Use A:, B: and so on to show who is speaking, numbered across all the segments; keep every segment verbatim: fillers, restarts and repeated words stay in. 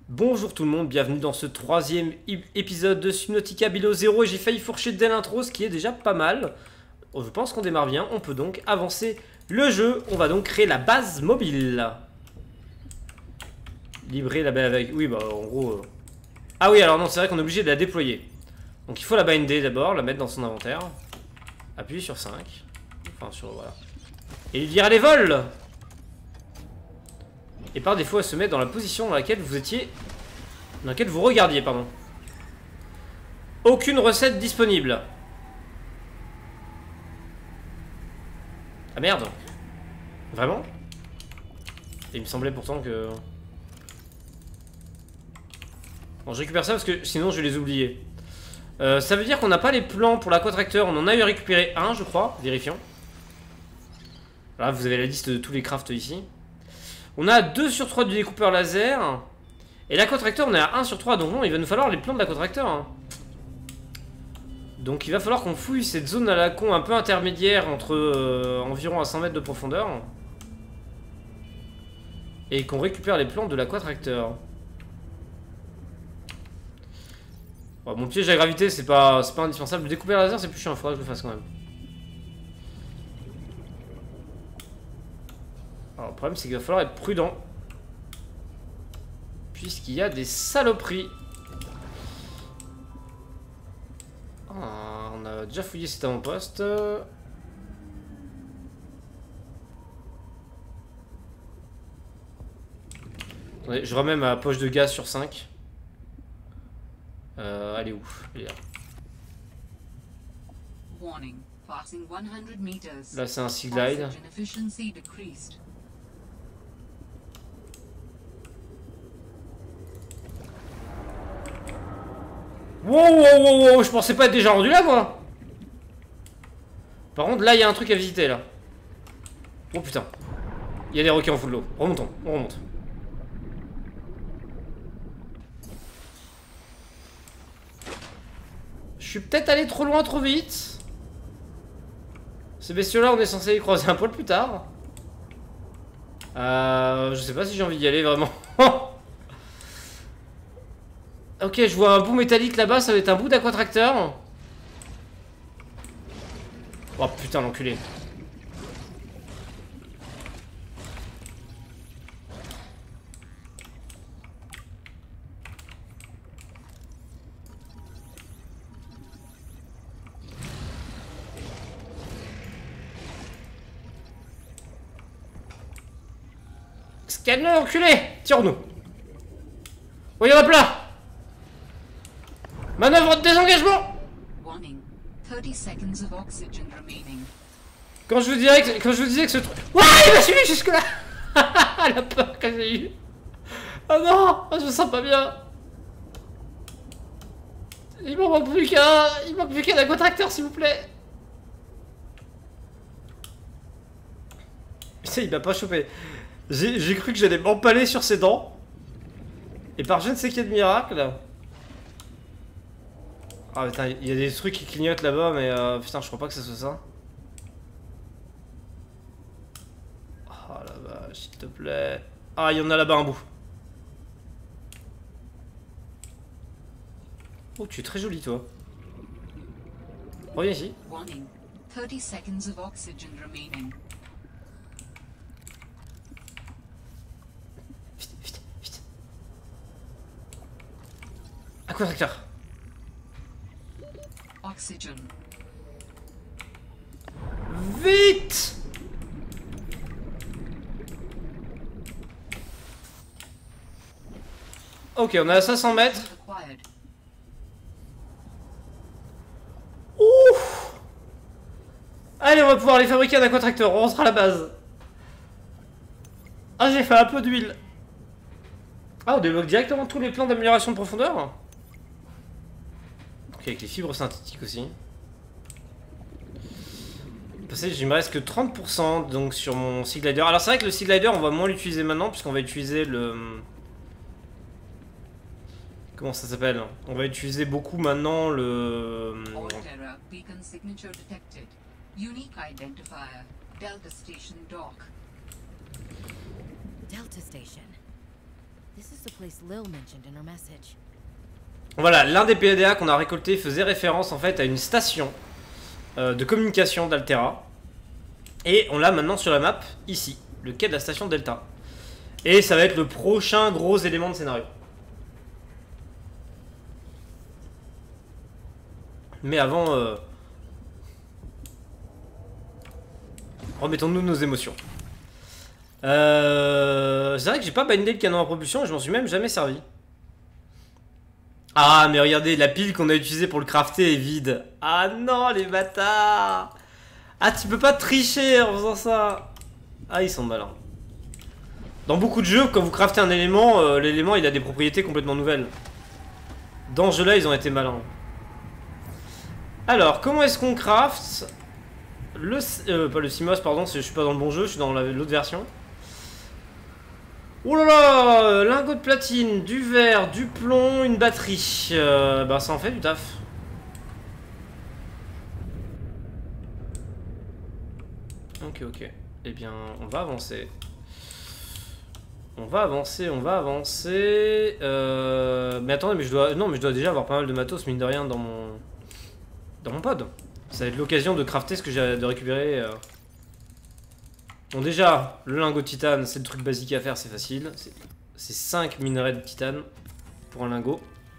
A: Bonjour tout le monde, bienvenue dans ce troisième épisode de Subnautica Below Zero et j'ai failli fourcher dès l'intro, ce qui est déjà pas mal. Je pense qu'on démarre bien, on peut donc avancer le jeu. On va donc créer la base mobile. Libérer la base avec... Oui bah en gros... Euh... Ah oui alors non, c'est vrai qu'on est obligé de la déployer. Donc il faut la binder d'abord, la mettre dans son inventaire. Appuyer sur cinq. Enfin sur... voilà. Et lui dire allez vole. Et par défaut elle se met dans la position dans laquelle vous étiez... Dans laquelle vous regardiez, pardon. Aucune recette disponible. Ah merde. Vraiment? Et il me semblait pourtant que... Bon, je récupère ça parce que sinon je vais les oublier. Euh, ça veut dire qu'on n'a pas les plans pour l'aquatracteur. On en a eu récupéré un, je crois. Vérifions. Là, vous avez la liste de tous les crafts ici. On a deux sur trois du découpeur laser. Et l'aquatracteur, on est à un sur trois. Donc non, il va nous falloir les plans de l'aquatracteur. Hein. Donc il va falloir qu'on fouille cette zone à la con un peu intermédiaire entre euh, environ à cent mètres de profondeur. Et qu'on récupère les plans de l'aquatracteur. Bon, mon piège à gravité, c'est pas, c'est pas indispensable. Le découpeur laser, c'est plus chiant. Il faudra que je le fasse quand même. Alors le problème, c'est qu'il va falloir être prudent. Puisqu'il y a des saloperies. Ah, on a déjà fouillé cet avant-poste. Attendez, je remets ma poche de gaz sur cinq. Euh, elle est où? Elle est là. Là, c'est un Sea Glide. Wow, wow, wow, wow, je pensais pas être déjà rendu là, moi. Par contre, là, il y a un truc à visiter, là. Oh putain. Il y a des requins en fond de l'eau. Remontons, on remonte. Je suis peut-être allé trop loin, trop vite. Ces bestiaux-là, on est censé les croiser un poil plus tard. Euh, je sais pas si j'ai envie d'y aller, vraiment. Ok, je vois un bout métallique là-bas, ça va être un bout d'aquatracteur. Oh putain, l'enculé. Scanner, enculé. Tire-nous. Oh, il y en a plein. Manœuvre de désengagement. Quand je vous dirais que, quand je vous disais que ce truc... Ouais, il m'a suivi jusque là. La peur que j'ai eue. Oh non, je me sens pas bien. Il m'en manque plus qu'un... Il manque plus qu'un aquatracteur, s'il vous plaît. Putain, il m'a pas chopé. J'ai cru que j'allais m'empaler sur ses dents. Et par je ne sais quel miracle... Ah putain, il y a des trucs qui clignotent là-bas, mais euh, putain, je crois pas que ce soit ça. Oh la vache, s'il te plaît. Ah, il y en a là-bas un bout. Oh, tu es très jolie, toi. Reviens ici. Vite, vite, vite. Aquatracteur.
B: Oxygen.
A: Vite! Ok, on est à cinq cents mètres. Ouf! Allez, on va pouvoir les fabriquer un aquatracteur. On rentre à la base. Ah, j'ai fait un peu d'huile. Ah, on débloque directement tous les plans d'amélioration de profondeur. Ok, avec les fibres synthétiques aussi. Il me reste que trente pour cent donc sur mon Sea Glider. Alors c'est vrai que le Sea Glider on va moins l'utiliser maintenant puisqu'on va utiliser le... Comment ça s'appelle? On va utiliser beaucoup maintenant le... Voilà, l'un des P D A qu'on a récolté faisait référence en fait à une station euh, de communication d'Altera. Et on l'a maintenant sur la map, ici, le quai de la station Delta. Et ça va être le prochain gros élément de scénario. Mais avant, euh... remettons-nous nos émotions. Euh... C'est vrai que j'ai pas bindé le canon à propulsion et je m'en suis même jamais servi. Ah, mais regardez, la pile qu'on a utilisée pour le crafter est vide. Ah non, les bâtards! Ah, tu peux pas tricher en faisant ça. Ah, ils sont malins. Dans beaucoup de jeux, quand vous craftez un élément, euh, l'élément il a des propriétés complètement nouvelles. Dans ce jeu-là, ils ont été malins. Alors, comment est-ce qu'on craft le... Euh, pas le C M O S, pardon, je suis pas dans le bon jeu, je suis dans l'autre version. Oh là là, lingot de platine, du verre, du plomb, une batterie. Euh, bah ça en fait du taf. Ok, ok. Eh bien, on va avancer. On va avancer, on va avancer. Euh... Mais attendez, mais je dois... Non, mais je dois déjà avoir pas mal de matos, mine de rien, dans mon... Dans mon pod. Ça va être l'occasion de crafter ce que j'ai de récupérer. Euh... Bon, déjà, le lingot de titane, c'est le truc basique à faire, c'est facile. C'est cinq minerais de titane pour un lingot.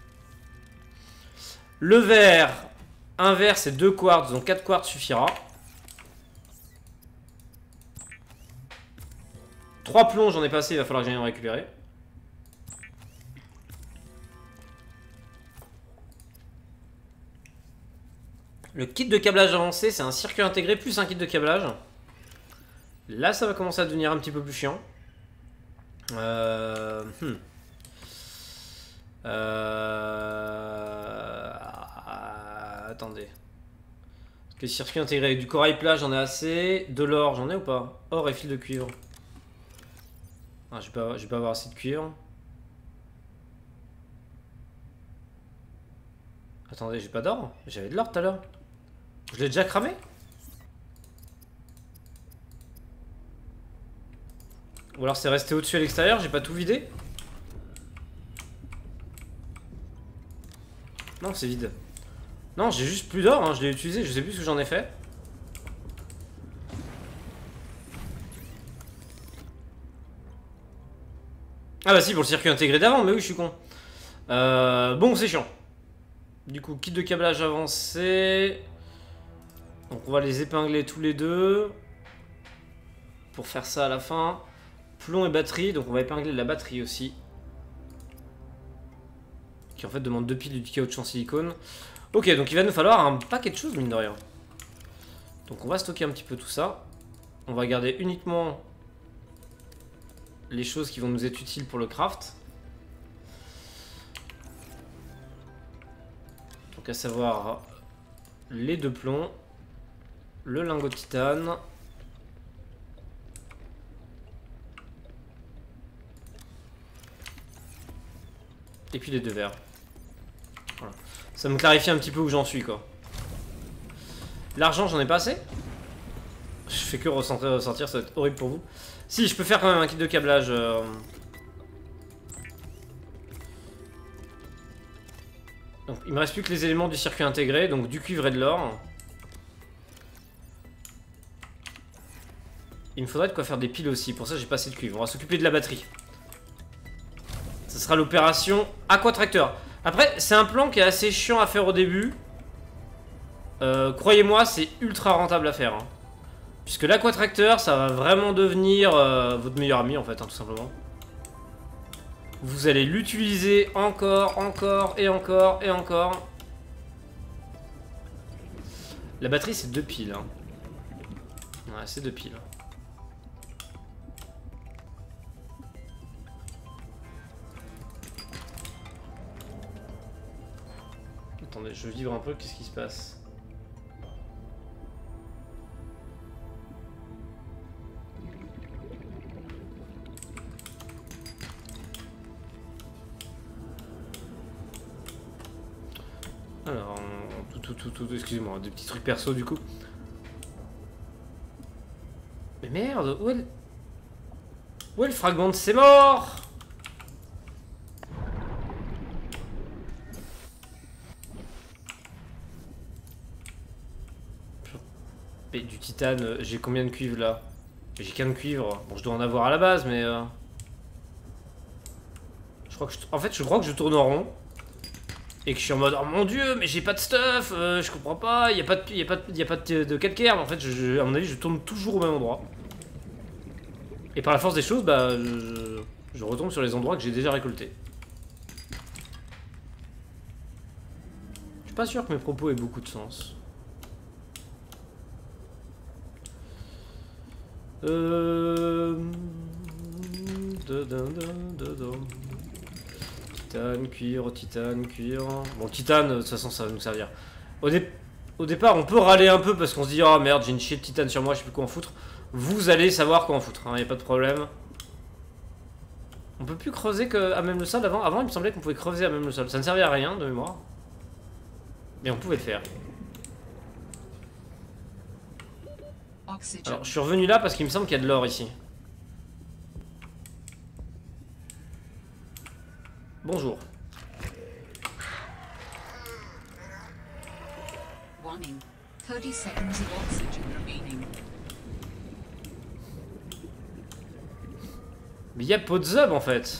A: Le verre, un verre, c'est deux quartz, donc quatre quartz suffira. trois plombs, j'en ai pas assez, il va falloir que j'aille en récupérer. Le kit de câblage avancé, c'est un circuit intégré plus un kit de câblage. Là, ça va commencer à devenir un petit peu plus chiant. Euh... Hmm. Euh... Attendez. Parce que circuit intégré avec du corail plat, j'en ai assez. De l'or, j'en ai ou pas? Or et fil de cuivre. Ah, je vais pas, je vais pas avoir assez de cuivre. Attendez, j'ai pas d'or? J'avais de l'or tout à l'heure. Je l'ai déjà cramé? Ou alors c'est resté au-dessus à l'extérieur, j'ai pas tout vidé? Non, c'est vide. Non, j'ai juste plus d'or, hein, je l'ai utilisé, je sais plus ce que j'en ai fait. Ah bah si, pour le circuit intégré d'avant, mais oui, je suis con. Euh, bon, c'est chiant. Du coup, kit de câblage avancé. Donc on va les épingler tous les deux. Pour faire ça à la fin. Plomb et batterie, donc on va épingler la batterie aussi. Qui en fait demande deux piles du caoutchouc en silicone. Ok, donc il va nous falloir un paquet de choses, mine de rien. Donc on va stocker un petit peu tout ça. On va garder uniquement les choses qui vont nous être utiles pour le craft. Donc à savoir les deux plombs, le lingot de titane, et puis les deux verres. Voilà. Ça me clarifie un petit peu où j'en suis, quoi. L'argent, j'en ai pas assez. Je fais que ressentir, ressentir, ça va être horrible pour vous. Si, je peux faire quand même un kit de câblage. Euh... Donc, il me reste plus que les éléments du circuit intégré, donc du cuivre et de l'or. Il me faudrait de quoi faire des piles aussi, pour ça j'ai pas assez de cuivre. On va s'occuper de la batterie. Ça sera l'opération Aquatracteur. Après, c'est un plan qui est assez chiant à faire au début. Euh, Croyez-moi, c'est ultra rentable à faire. Hein. Puisque l'Aquatracteur, ça va vraiment devenir euh, votre meilleur ami en fait, hein, tout simplement. Vous allez l'utiliser encore, encore, et encore, et encore. La batterie, c'est deux piles. Hein. Ouais, c'est deux piles. Attendez, je vibre un peu, qu'est-ce qui se passe? Alors, tout, tout, tout, tout, excusez-moi, des petits trucs perso du coup. Mais merde, où est le... Où est le fragment de ses morts? Mais du titane, euh, j'ai combien de cuivre là? J'ai qu'un de cuivre. Bon, je dois en avoir à la base, mais... Euh... Je crois que je... En fait, je crois que je tourne en rond. Et que je suis en mode, oh mon dieu, mais j'ai pas de stuff, euh, je comprends pas, il y a pas de, y a pas de, y a pas de, de calcaire. Mais en fait, je, je, à mon avis, je tourne toujours au même endroit. Et par la force des choses, bah, je, je retombe sur les endroits que j'ai déjà récoltés. Je suis pas sûr que mes propos aient beaucoup de sens. Euh... Titane, cuivre, titane, cuivre... Bon, titane, de toute façon, ça va nous servir. Au, dé... Au départ, on peut râler un peu parce qu'on se dit « Ah oh, merde, j'ai une chier de titane sur moi, je sais plus quoi en foutre. » Vous allez savoir quoi en foutre, hein, y a pas de problème. On peut plus creuser que à même le sol avant. Avant, il me semblait qu'on pouvait creuser à même le sol. Ça ne servait à rien, de mémoire. Mais on pouvait le faire. Alors, je suis revenu là parce qu'il me semble qu'il y a de l'or ici. Bonjour.
B: Warning. thirty seconds of oxygen remaining.
A: Mais il y a Podzub en fait.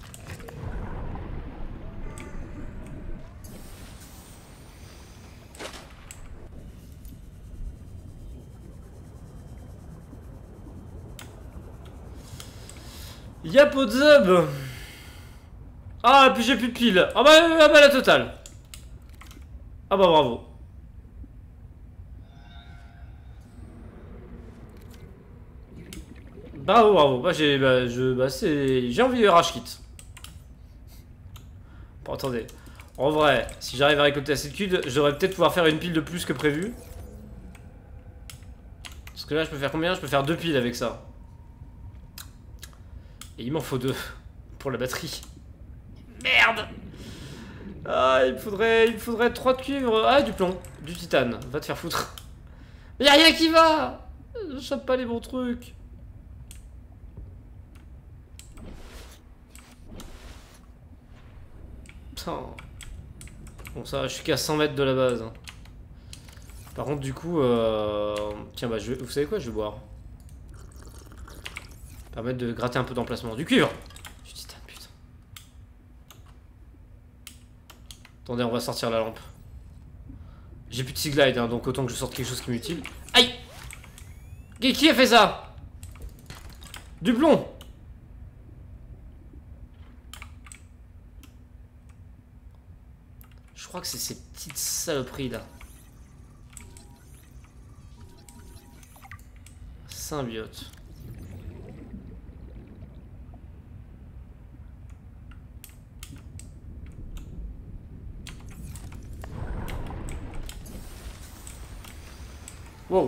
A: Il y a Podzub. Ah, et puis j'ai plus de piles. Ah bah, ah bah la totale. Ah bah bravo. Bravo, bravo. Bah j'ai bah, je bah c'est j'ai envie de rage kit. Bon attendez. En vrai, si j'arrive à récolter assez de cul, je devrais peut-être pouvoir faire une pile de plus que prévu. Parce que là je peux faire combien? Je peux faire deux piles avec ça. Et il m'en faut deux pour la batterie. Merde! Ah, il me faudrait, il me faudrait trois de cuivre. Ah, du plomb, du titane. Va te faire foutre. Mais y'a rien qui va! Je chope pas les bons trucs. Putain. Bon, ça, je suis qu'à cent mètres de la base. Par contre, du coup, euh... tiens, bah, je vais... vous savez quoi? Je vais boire. Permettre de gratter un peu d'emplacement. Du cuivre! Du titane, putain. Attendez, on va sortir la lampe. J'ai plus de Seaglide, hein, donc autant que je sorte quelque chose qui m'est utile. Aïe! Qui, qui a fait ça? Du plomb! Je crois que c'est ces petites saloperies là. Symbiote. Wow.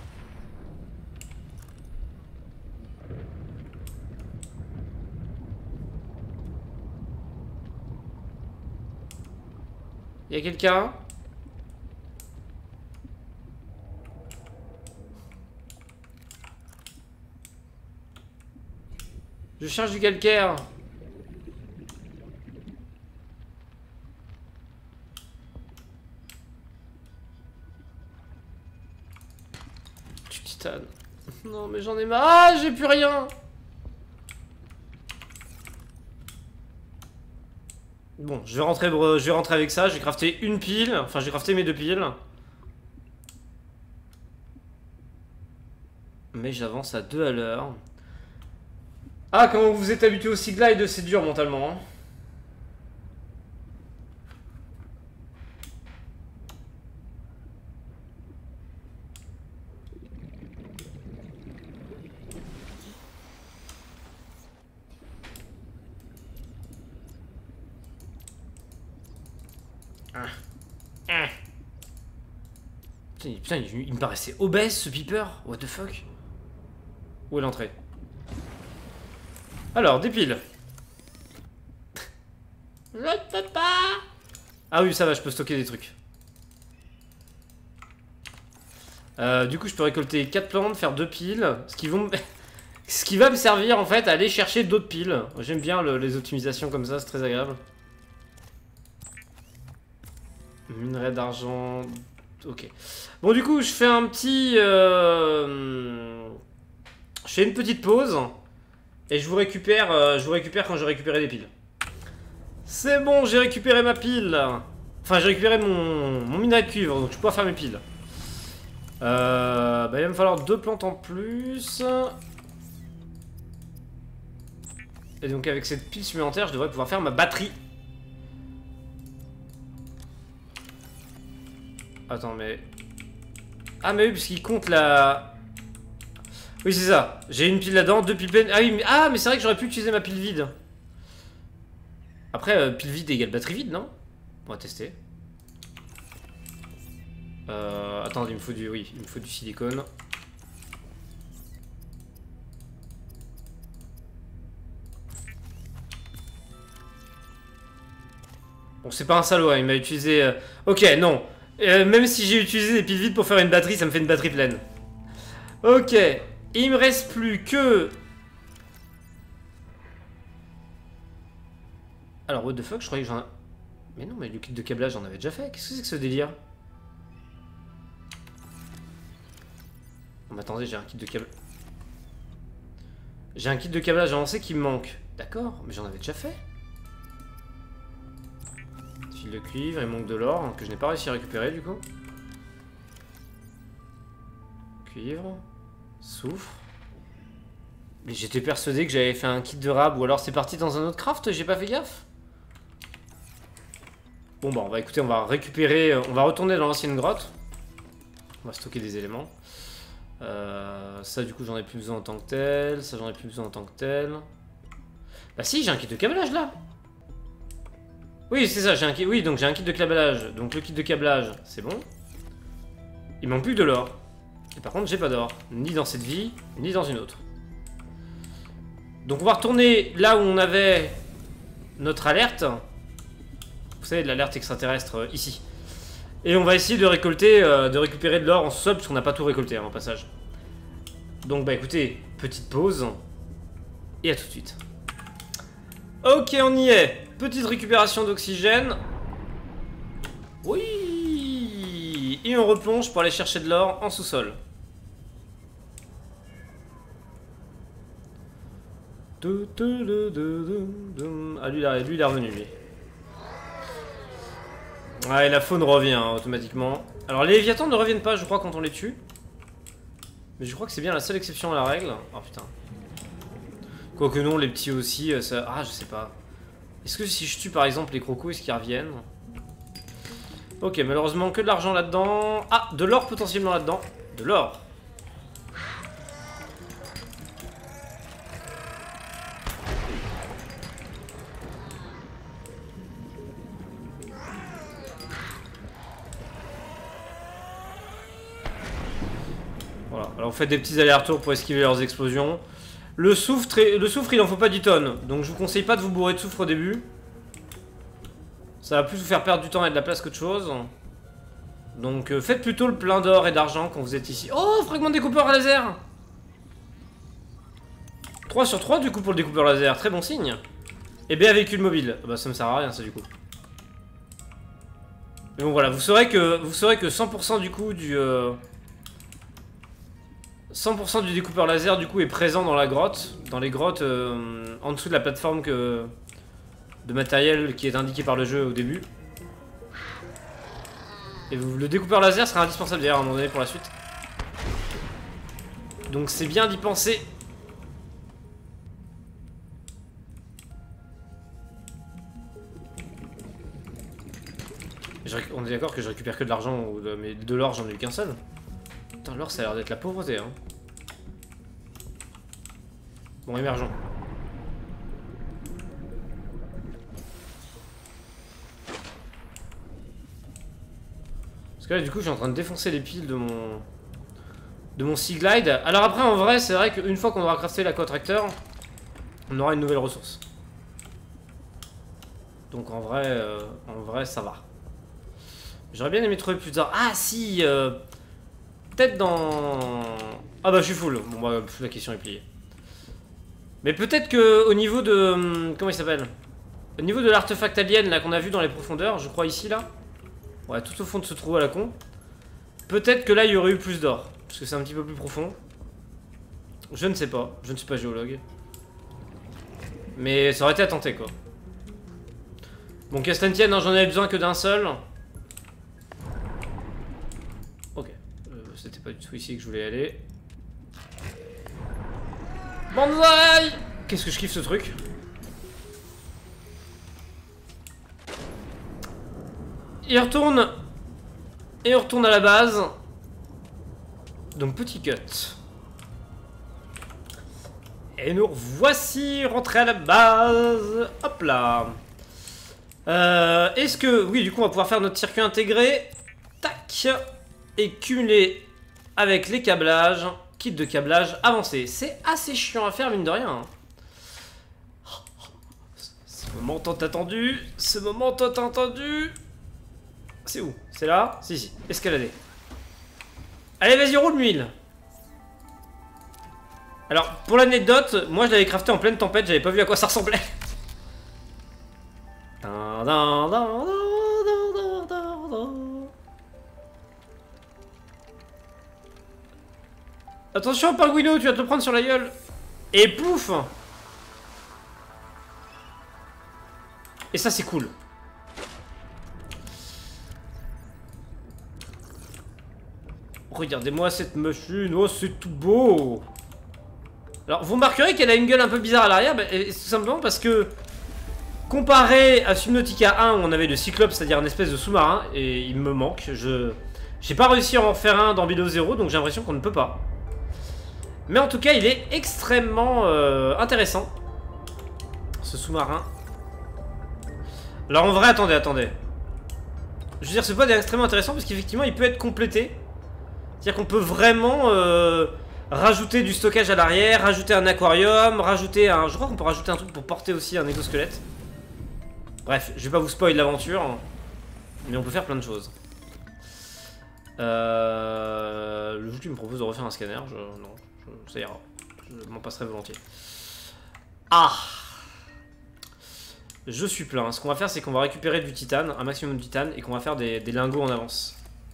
A: Y'a quelqu'un? Je cherche du calcaire. Du titane. Non mais j'en ai marre. Ah, j'ai plus rien. Bon, je vais rentrer, je vais rentrer avec ça. J'ai crafté une pile. Enfin, j'ai crafté mes deux piles. Mais j'avance à deux à l'heure. Ah, comment vous êtes habitué au Seaglide, c'est dur mentalement. Hein. Ah. Ah. Putain, putain il, il me paraissait obèse ce Piper. What the fuck? Où est l'entrée? Alors, des piles. Je ne peux pas. Ah oui, ça va, je peux stocker des trucs. Euh, du coup, je peux récolter quatre plantes, faire deux piles. Ce qui, vont... ce qui va me servir, en fait, à aller chercher d'autres piles. J'aime bien le, les optimisations comme ça, c'est très agréable. Minerai d'argent... Ok. Bon, du coup, je fais un petit... Euh... Je fais une petite pause. Et je vous récupère, euh, je vous récupère quand j'ai récupéré des piles. C'est bon, j'ai récupéré ma pile. Enfin, j'ai récupéré mon, mon minerai de cuivre, donc je peux pouvoir faire mes piles. Euh, bah, il va me falloir deux plantes en plus. Et donc avec cette pile supplémentaire, je devrais pouvoir faire ma batterie. Attends, mais... Ah, mais oui, puisqu'il compte la... Oui, c'est ça. J'ai une pile là-dedans, deux piles pleines. Ah oui, mais, ah, mais c'est vrai que j'aurais pu utiliser ma pile vide. Après, euh, pile vide égale batterie vide, non? On va tester. Euh, attends, il me faut du... Oui, il me faut du silicone. Bon, c'est pas un salaud, hein, il m'a utilisé... Euh... Ok, non. Euh, même si j'ai utilisé des piles vides pour faire une batterie, ça me fait une batterie pleine. Ok. Il me reste plus que... Alors, what the fuck, je croyais que j'en... Mais non, mais le kit de câblage, j'en avais déjà fait. Qu'est-ce que c'est que ce délire? Oh, attendez, j'ai un kit de câblage. J'ai un kit de câblage avancé qui me manque. D'accord, mais j'en avais déjà fait. Fil de cuivre, il manque de l'or, hein, que je n'ai pas réussi à récupérer du coup. Cuivre. Soufre. Mais j'étais persuadé que j'avais fait un kit de rab, ou alors c'est parti dans un autre craft, j'ai pas fait gaffe. Bon bah on va écouter, on va récupérer, on va retourner dans l'ancienne grotte. On va stocker des éléments. Euh, ça du coup j'en ai plus besoin en tant que tel, ça j'en ai plus besoin en tant que tel. Bah si, j'ai un kit de câblage là. Oui c'est ça, j'ai un kit, oui donc j'ai un kit de câblage. Donc le kit de câblage, c'est bon. Il manque plus que de l'or. Et par contre j'ai pas d'or, ni dans cette vie, ni dans une autre. Donc on va retourner là où on avait notre alerte. Vous savez, de l'alerte extraterrestre euh, ici. Et on va essayer de récolter, euh, de récupérer de l'or en sous-sol, parce qu'on n'a pas tout récolté hein, en passage. Donc bah écoutez, petite pause. Et à tout de suite. Ok, on y est. Petite récupération d'oxygène. Oui. Et on replonge pour aller chercher de l'or en sous-sol. Ah lui, là, lui il est revenu lui. Ouais, la faune revient hein, automatiquement. Alors les Léviathans ne reviennent pas je crois quand on les tue. Mais je crois que c'est bien la seule exception à la règle. Oh putain. Quoique non, les petits aussi, ça... Ah je sais pas. Est-ce que si je tue par exemple les crocos, est-ce qu'ils reviennent? Ok, malheureusement que de l'argent là-dedans. Ah, de l'or potentiellement là-dedans. De l'or. Voilà, alors vous faites des petits allers-retours pour esquiver leurs explosions. Le soufre, le soufre il en faut pas dix tonnes. Donc je vous conseille pas de vous bourrer de soufre au début. Ça va plus vous faire perdre du temps et de la place qu'autre chose. Donc euh, faites plutôt le plein d'or et d'argent quand vous êtes ici. Oh, fragment de découpeur laser. trois sur trois du coup pour le découpeur laser, très bon signe. Et bien véhicule mobile, bah ça me sert à rien ça du coup. Mais bon voilà, vous saurez que vous saurez que cent pour cent du coup du... Euh... cent pour cent du découpeur laser du coup est présent dans la grotte, dans les grottes euh, en dessous de la plateforme que, de matériel qui est indiqué par le jeu au début. Et vous, le découpeur laser sera indispensable d'ailleurs à un moment donné pour la suite. Donc c'est bien d'y penser. Je, on est d'accord que je récupère que de l'argent, mais de l'or j'en ai eu qu'un seul. Putain, l'or ça a l'air d'être la pauvreté hein. Bon, émergeons. Parce que là, du coup, je suis en train de défoncer les piles de mon... de mon Sea Glide. Alors après, en vrai, c'est vrai qu'une fois qu'on aura crafté la co-tracteur, on aura une nouvelle ressource. Donc en vrai, euh, en vrai, ça va. J'aurais bien aimé trouver plus d'or. Ah si euh, peut-être dans... Ah bah je suis full. Bon bah la question est pliée. Mais peut-être que au niveau de... Comment il s'appelle? Au niveau de l'artefact alien là qu'on a vu dans les profondeurs, je crois ici là. Ouais, tout au fond de ce trou à la con. Peut-être que là il y aurait eu plus d'or. Parce que c'est un petit peu plus profond. Je ne sais pas. Je ne suis pas géologue. Mais ça aurait été à tenter quoi. Bon, qu'à cela ne tienne, hein, j'en avais besoin que d'un seul. Ok. Euh, C'était pas du tout ici que je voulais aller. Banzai! Qu'est-ce que je kiffe ce truc. Il retourne. Et on retourne à la base. Donc petit cut. Et nous voici rentrés à la base. Hop là. Euh, Est-ce que... Oui, du coup, on va pouvoir faire notre circuit intégré. Tac. Et cumuler avec les câblages. Kit de câblage avancé. C'est assez chiant à faire, mine de rien. Ce moment tant attendu. Ce moment tant attendu. C'est où? C'est là? Si, si. Escalader. Allez, vas-y, roule l'huile. Alors, pour l'anecdote, moi je l'avais crafté en pleine tempête, j'avais pas vu à quoi ça ressemblait. Attention, Pingouino, tu vas te prendre sur la gueule. Et pouf. Et ça, c'est cool. Regardez-moi cette machine, oh c'est tout beau. Alors vous remarquerez qu'elle a une gueule un peu bizarre à l'arrière, bah, tout simplement parce que comparé à Subnautica un où on avait le Cyclope, c'est-à-dire une espèce de sous-marin, et il me manque, je j'ai pas réussi à en faire un dans Below Zero, donc j'ai l'impression qu'on ne peut pas. Mais en tout cas il est extrêmement euh, intéressant, ce sous-marin. Alors en vrai, attendez, attendez. Je veux dire, ce pod est extrêmement intéressant parce qu'effectivement il peut être complété. C'est-à-dire qu'on peut vraiment euh, rajouter du stockage à l'arrière, rajouter un aquarium, rajouter un... Je crois qu'on peut rajouter un truc pour porter aussi un exosquelette. Bref, je vais pas vous spoil l'aventure, mais on peut faire plein de choses. Euh, le jeu qui me propose de refaire un scanner, je... non, je... ça ira. Je m'en passerai volontiers. Ah! Je suis plein. Ce qu'on va faire, c'est qu'on va récupérer du titane, un maximum de titane, et qu'on va faire des, des lingots en avance.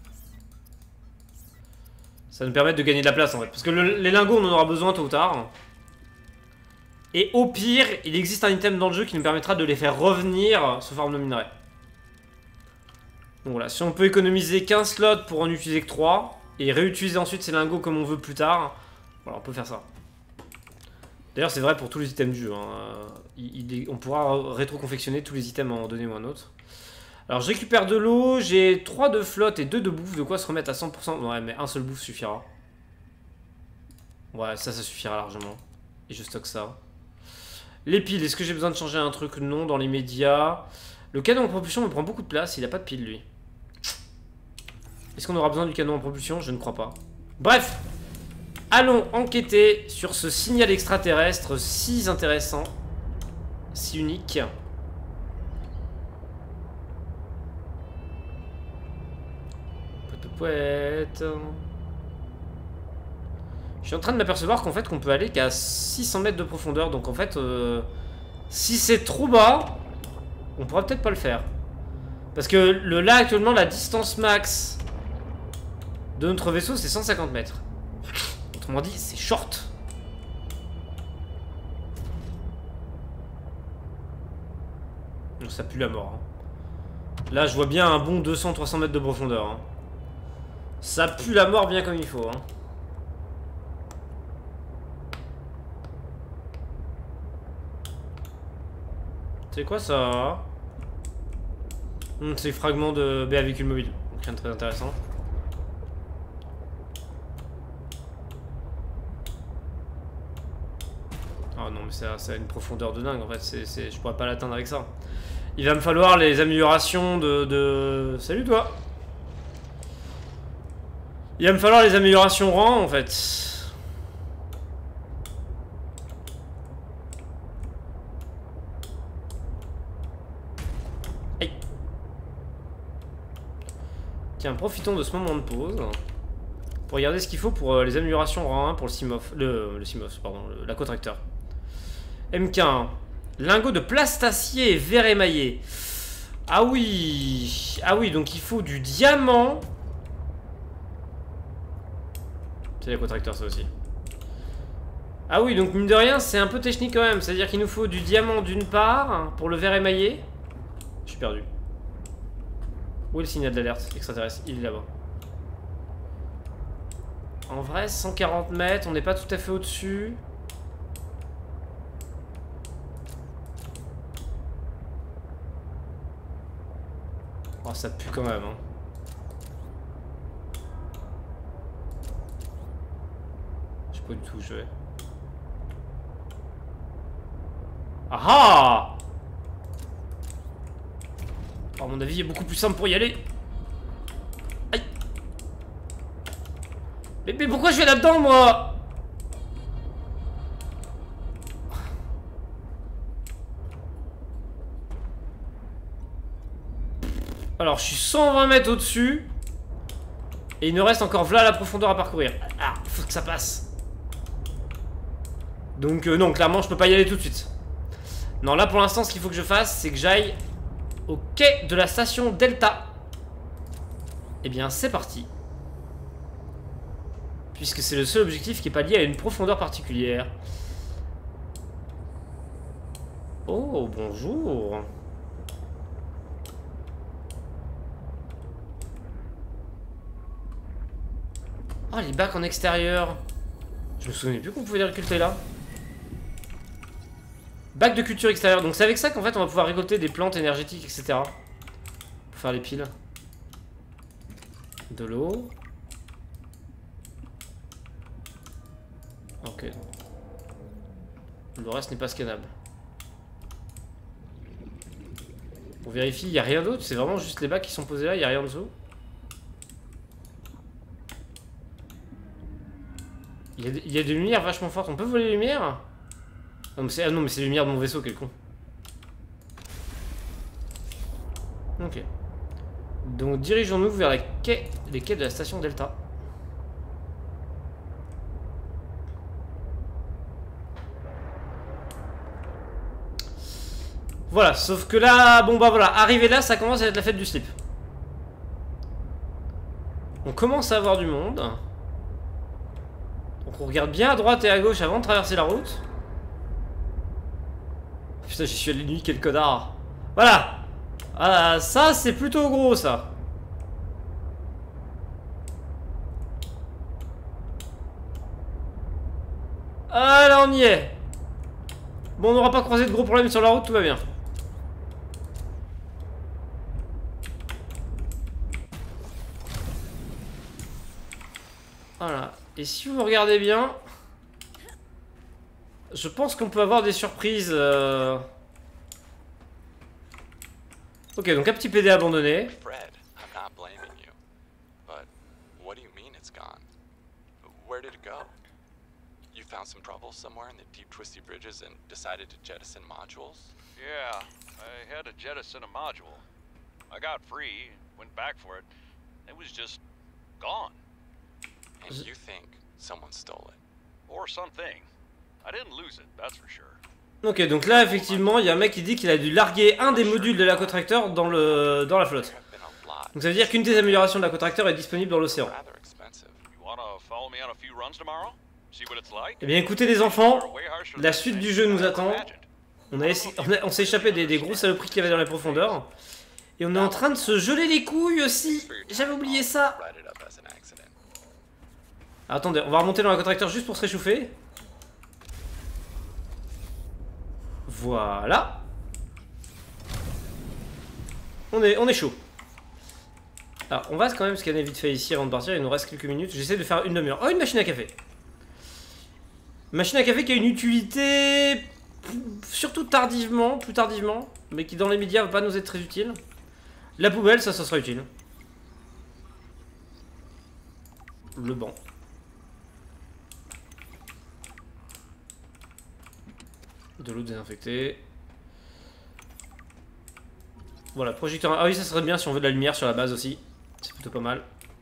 A: Ça nous permet de gagner de la place en fait. Parce que le, les lingots, on en aura besoin tôt ou tard. Et au pire, il existe un item dans le jeu qui nous permettra de les faire revenir sous forme de minerai. Donc voilà, si on peut économiser quinze slots pour en utiliser que trois, et réutiliser ensuite ces lingots comme on veut plus tard, voilà, on peut faire ça. D'ailleurs, c'est vrai pour tous les items du jeu. Hein. Il, il, on pourra rétro-confectionner tous les items à en donner ou un autre. Alors je récupère de l'eau, j'ai trois de flotte et deux de bouffe, de quoi se remettre à cent pour cent. Ouais, mais un seul bouffe suffira. Ouais, ça, ça suffira largement. Et je stocke ça. Les piles, est-ce que j'ai besoin de changer un truc? Non, dans les médias. Le canon en propulsion me prend beaucoup de place, il a pas de pile lui. Est-ce qu'on aura besoin du canon en propulsion? Je ne crois pas. Bref, allons enquêter sur ce signal extraterrestre si intéressant, si unique. Je suis en train de m'apercevoir qu'en fait qu'on peut aller qu'à six cents mètres de profondeur. Donc en fait euh, si c'est trop bas, on pourra peut-être pas le faire. Parce que le, là actuellement la distance max de notre vaisseau c'est cent cinquante mètres. Autrement dit c'est short. Donc ça pue la mort hein. Là je vois bien un bon deux cents à trois cents mètres de profondeur hein. Ça pue la mort bien comme il faut. Hein. C'est quoi ça? hum, C'est fragments de B A véhicule mobile. Donc rien de très intéressant. Ah non mais ça, ça a une profondeur de dingue en fait. C'est, c'est, je pourrais pas l'atteindre avec ça. Il va me falloir les améliorations de... de... Salut toi. Il va me falloir les améliorations rang en fait. Aïe. Tiens, profitons de ce moment de pause pour regarder ce qu'il faut pour euh, les améliorations rang un pour le Simof. Le, le Simof, pardon, le, la co-tracteur. M K un. Lingot de plastacier et verre émaillé. Ah oui. Ah oui, donc il faut du diamant C'est l'éco-tracteur ça aussi. Ah oui, donc mine de rien, c'est un peu technique quand même. C'est-à-dire qu'il nous faut du diamant d'une part, pour le verre émaillé. Je suis perdu. Où est le signal d'alerte extraterrestre? Il est là-bas. En vrai, cent quarante mètres, on n'est pas tout à fait au-dessus. Oh, ça pue quand même, hein. Je sais pas du tout où je vais. Ah ah! Oh, à mon avis, il est beaucoup plus simple pour y aller. Aïe! Mais, mais pourquoi je vais là-dedans, moi? Alors, je suis cent vingt mètres au-dessus. Et il nous reste encore voilà la profondeur à parcourir. Ah, faut que ça passe. Donc, euh, non, clairement, je peux pas y aller tout de suite. Non, là, pour l'instant, ce qu'il faut que je fasse, c'est que j'aille au quai de la station Delta. Eh bien, c'est parti. Puisque c'est le seul objectif qui n'est pas lié à une profondeur particulière. Oh, bonjour. Oh, les bacs en extérieur. Je me souvenais plus qu'on pouvait les récolter là. Bac de culture extérieure. Donc c'est avec ça qu'en fait on va pouvoir récolter des plantes énergétiques, et cetera. Pour faire les piles. De l'eau. Ok. Le reste n'est pas scannable. On vérifie, il n'y a rien d'autre. C'est vraiment juste les bacs qui sont posés là, il n'y a rien en dessous. Il y, a de, il y a des lumières vachement fortes. On peut voler les lumières? Non, ah non, mais c'est les lumières de mon vaisseau, quel con. Ok. Donc dirigeons-nous vers la quai, les quais de la station Delta. Voilà, sauf que là, bon bah voilà, arrivé là, ça commence à être la fête du slip. On commence à avoir du monde. Donc on regarde bien à droite et à gauche avant de traverser la route. Putain, j'y suis allé nuit, quel connard. Voilà. Ah, ça, c'est plutôt gros, ça. Ah, là, on y est. Bon, on n'aura pas croisé de gros problèmes sur la route, tout va bien. Voilà. Et si vous regardez bien... Je pense qu'on peut avoir des surprises. Euh... Ok, donc un petit P D abandonné.
C: Fred, I'm not blaming you. But what do you mean it's gone? Where did it go? You found some trouble somewhere in the deep twisty bridges and decided to jettison modules?
D: Yeah, I had to jettison a module. I got free, went back for it. It was just gone.
C: And you think someone stole it?
D: Or something. I didn't lose it, that's for sure.
A: Ok, donc là, effectivement, il y a un mec qui dit qu'il a dû larguer un des modules de l'aquatracteur dans, le... dans la flotte. Donc ça veut dire qu'une des améliorations de l'aquatracteur est disponible dans l'océan. Eh bien écoutez les enfants, la suite du jeu nous attend. On, a essa... on, a... on s'est échappé des, des grosses saloperies qu'il y avait dans les profondeurs. Et on est en train de se geler les couilles aussi. J'avais oublié ça. Ah, attendez, on va remonter dans l'aquatracteur juste pour se réchauffer. Voilà. On est, on est chaud. Alors, on va quand même scanner vite fait ici avant de partir. Il nous reste quelques minutes. J'essaie de faire une demi-heure. Oh, une machine à café. Machine à café qui a une utilité... Surtout tardivement, plus tardivement. Mais qui dans les médias va pas nous être très utile. La poubelle, ça, ça sera utile. Le banc. De l'eau désinfectée. Voilà, projecteur. Ah oui, ça serait bien si on veut de la lumière sur la base aussi. C'est plutôt pas mal.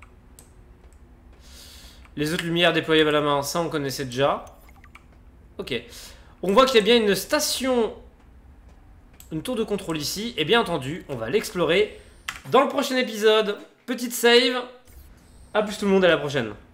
A: Les autres lumières déployables à la main, ça on connaissait déjà. Ok. On voit qu'il y a bien une station, une tour de contrôle ici. Et bien entendu, on va l'explorer dans le prochain épisode. Petite save. A plus tout le monde, à la prochaine.